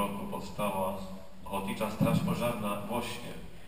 roku powstała Ochotnicza Straż Pożarna w Łośnie.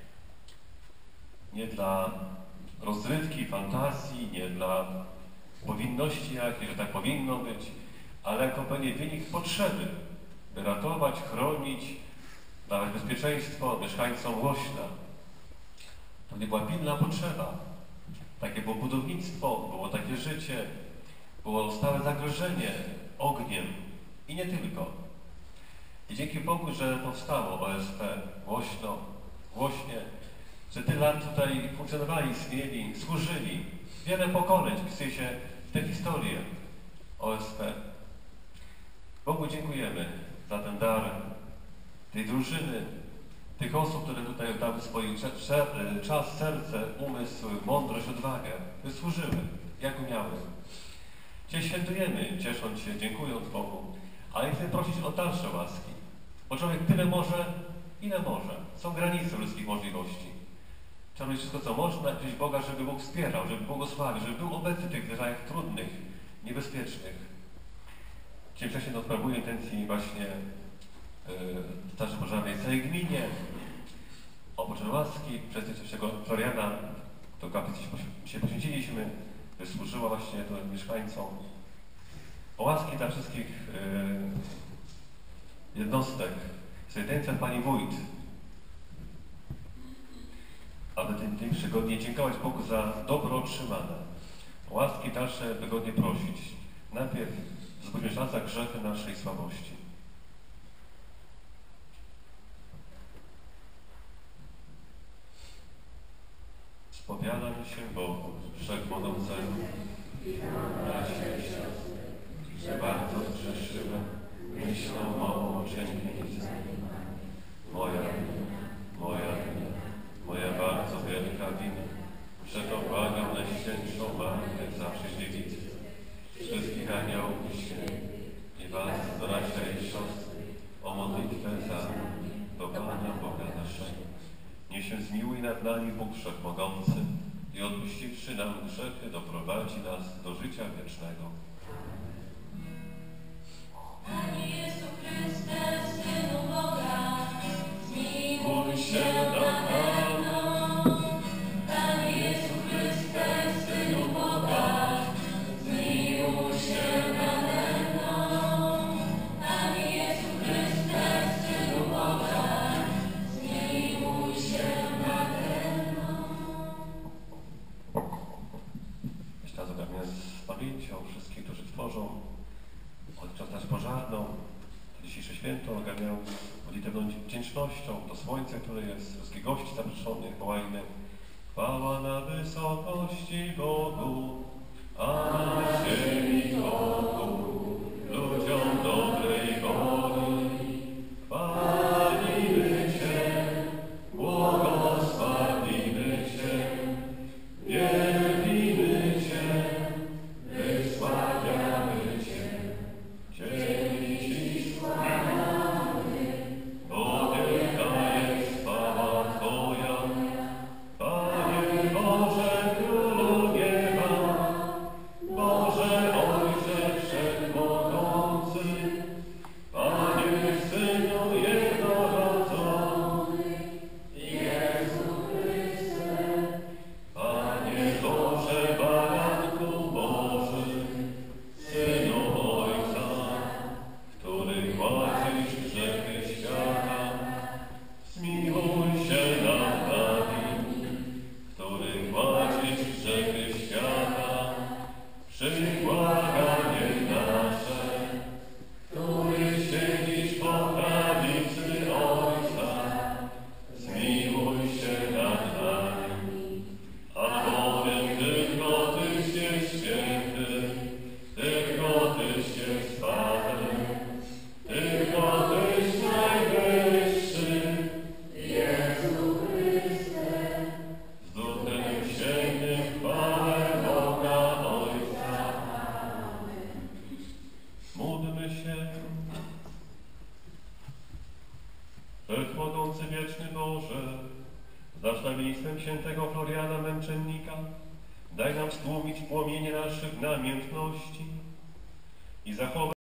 Nie dla rozrywki, fantazji, nie dla powinności jakiejś, że tak powinno być, ale jako pewien wynik potrzeby, by ratować, chronić, dawać bezpieczeństwo mieszkańcom Łośna. To nie była pilna potrzeba. Takie było budownictwo, było takie życie, było stałe zagrożenie ogniem i nie tylko. I dzięki Bogu, że powstało OSP Łośno, Łośnie, że tyle lat tutaj funkcjonowali, istnieli, służyli. Wiele pokoleń wpisuje się w tę historię OSP. Bogu dziękujemy za ten dar tej drużyny, tych osób, które tutaj dały swój czas, serce, umysł, mądrość, odwagę, by służyły, jak umiały. Dzisiaj świętujemy, ciesząc się, dziękując Bogu, ale chcę prosić o dalsze łaski, bo człowiek tyle może, ile może. Są granice ludzkich możliwości. Trzeba robić wszystko, co można, i prosić Boga, żeby Bóg wspierał, żeby błogosławił, żeby był obecny w tych wydarzeniach trudnych, niebezpiecznych. Dzisiaj wcześniej odprawuję intencji właśnie Straży Pożarnej w całej gminie, o poczynę łaski, przez tego Floriana, do kaplicy się poświęciliśmy, by służyła właśnie mieszkańcom. O łaski dla wszystkich jednostek, z intencja Pani Wójt, aby tym przygodnie dziękować Bogu za dobro otrzymane. O łaski dalsze wygodnie prosić. Najpierw zbójmy za grzechy naszej słabości. Spowiadam się Bogu Wszechmogącemu, bracia i siostry, że bardzo zgrzeszyłem myślą, mową, czyniem i zdaniem. Moja bardzo wielka wina, czego błagam Najświętszą Matkę zawsze dziewicy, wszystkich aniołów i świętych i was, bracia i siostry, o modlitwę za nami, do Pana Boga naszego. Niech się zmiłuje nad nami Bóg Wszechmogący i odpuściwszy nam grzechy, doprowadzi nas do życia wiecznego. Panie Jezu Chryste, Synu Boga, zmiłuj się nad nami. Panie Jezu Chryste, Synu Boga, zmiłuj się nade mną. Panie Jezu Chryste, Synu Boga, zmiłuj się nade mną. Myślę, że z pamięcią wszystkich, którzy tworzą Ochotniczą Straż Pożarną, dzisiejsze święto ogarniają modlitewną wdzięcznością do słońca, które jest, wszystkich gości zaproszonych, wołajmy: chwała na wysokości Bogu, a na ziemi pokój ludziom dobrej woli. Chwalimy Cię, błogosławimy Cię, wielbimy Cię, wysławiamy Cię. Dzięki Ci składamy, bo wielka jest chwała Twoja. Panie Boże, Królu nieba, Boże Ojcze Wszechmogący, Panie Synu jednorodzony, Jezu Chryste, Panie Boże Baranku Boży, Synu Ojca, który gładzisz grzechy świata, zmiłuj się nad nami, który gładzisz grzechy świata, przyjmij błaganie nasze, który siedzisz po prawicy Ojca, zmiłuj się nad nami, albowiem tylko Tyś jest święty, tylko Tyś jest Panem, tylko Tyś najwyższy, Jezu Chryste, z Duchem Świętym chwałę Boga Ojca. Módlmy się. Wszechmogący wieczny Boże, za szlachetnictwem świętego Floriana Męczennika, daj nam stłumić płomienie naszych namiętności i zachować